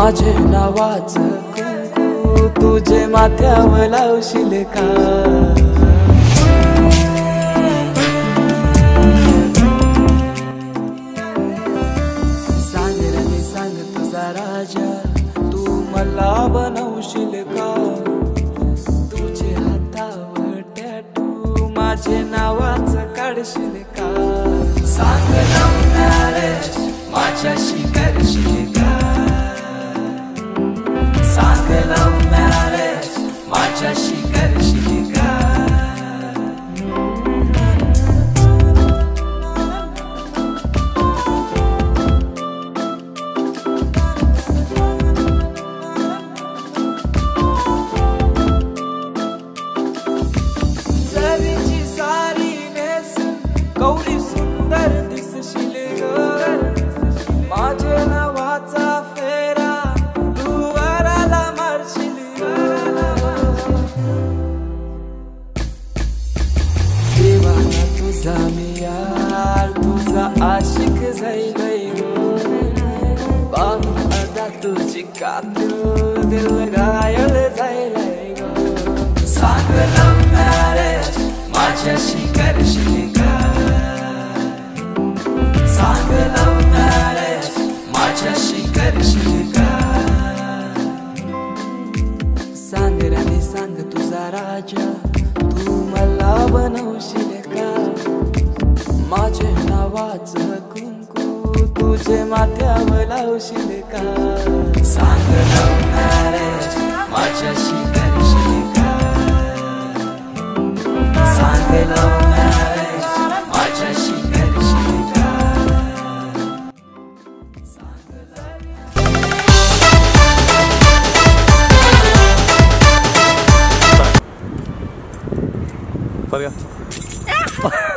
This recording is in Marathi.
माझे नावाचं कुंकू तुझे माथ्यावर लावशील का? सांग रे सांग तुझा राजा तू मला बनवशील का? तुझे हातावर टॅटू माझे नावाचं काढशील का? सांग लव्ह मॅरेज माझ्याशी करशील का? सांग लव्ह मॅरेज माझ्याशी करशील का? जरीची सारी नेसून गौरी सुंदर दिसशील ग. माझे नावाचा फेरा तू वराला मारशील देवाला तुझा मी यार तुझा आशिक जाईल बाहू अदा तुझी कातू दिल घायल जाईल. सांग लव्ह मॅरेज माझ्याशी करशील का? सांग लव्ह मॅरेज माझ्याशी करशील का? सांग रे सांग तुझा राजा तू मला बनवशील का? माझे नावाचं कुंकू तुझे माथ्यावर लावशील का? सांग लव्ह मॅरेज माझ्याशी करशील का? सांग लव्ह मॅरेज माझ्याशी करशील का? बघा